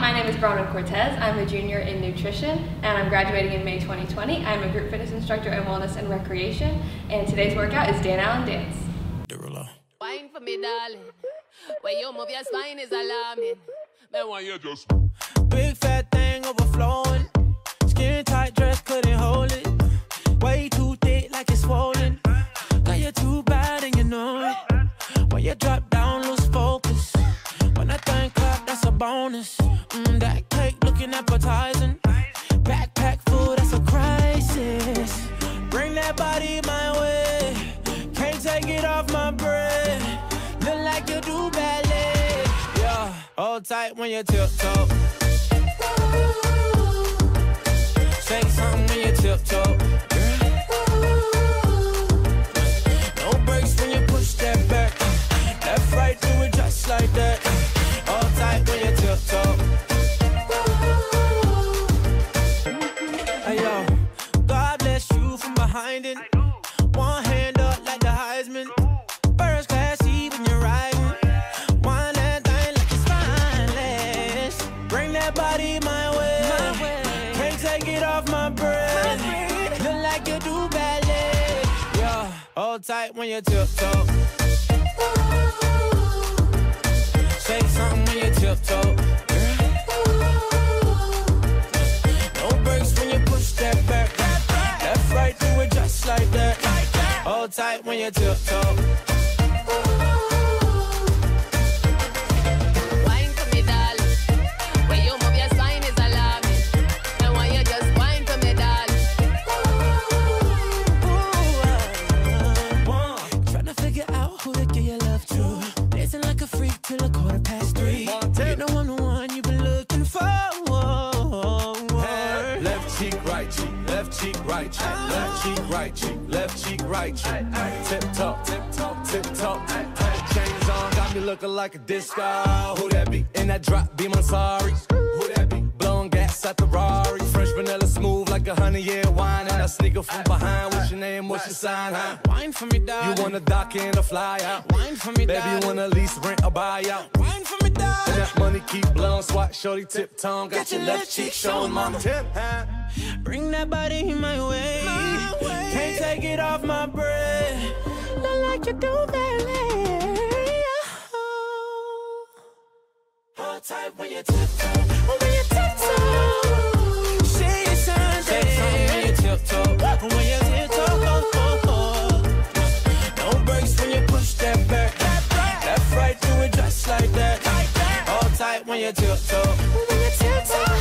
my name is Bronwyn Cortez. I'm a junior in nutrition and I'm graduating in May 2020. I'm a group fitness instructor in wellness and recreation, and today's workout is Dan Allen Dance. Wine for me, darling. Where you move your spine is alarming. Then why you just big fat thing overflowing. Skin tight dress couldn't hold it. Way too thick like it's swollen. Got you too bad and you know it. When you drop down, lose focus. When that thing clap, that's a bonus. That cake looking appetizing. Backpack food, that's a crisis. Bring that body my way. Can't take it off my bread. Look like you do ballet. Yeah, hold tight when you tiptoe. Say something when you tiptoe. No brakes when you push that back. Left, right, do it just like that. Hold tight when you tiptoe. Hey yo, God bless you from behind it. One hand up like the Heisman. First class seat when you're riding. One that thing like it's spineless. Bring that body my way. Can't take it off my breath. Look like you do ballet. Yeah, hold tight when you tiptoe. Say something when you tiptoe. No brakes when you push that back. Left, right, do it just like that. Hold tight when you tiptoe. wine for me, darling. Where you move your spine is alarming. Then why you just wine for me, darling. Tryna figure out who to give your love to. Dancing like a freak till 3:15. You know I'm the one you've been looking for. Left cheek, right cheek, left cheek, right cheek, left cheek, right cheek, left cheek, right cheek. Tip top, tip top, tip top. Chains on, got me looking like a disco. Who that be? In that drop, be my sorry. Who that be? Blowing gas at the Rari. Fresh vanilla smooth like a 100-year wine. And I sneaker from behind. What's your name? What's your sign? Huh? Wine for me, darling. You wanna dock in or fly out? Wine for me, Baby, darling. you wanna lease, rent, or buy out? Wine for me, darling. And that money keep blowing, swat, shorty, tip tongue. Got your left cheek showing, mama. Tip, huh? Bring that body my way. Can't take it off my breath. Look like you do ballet. Hold tight when you tiptoe. When you tiptoe. Say something when you tiptoe. When you tiptoe. No brakes when you push that back. Left, right, do it just like that. Hold tight when you tiptoe. When you tiptoe.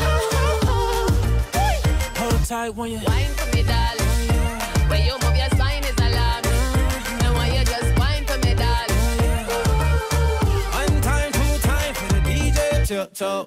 Hold tight when you Wine for me, darling. Where you move your spine is alarming. Then why you just wine for me, darling. one time, two time for the DJ tiptoe.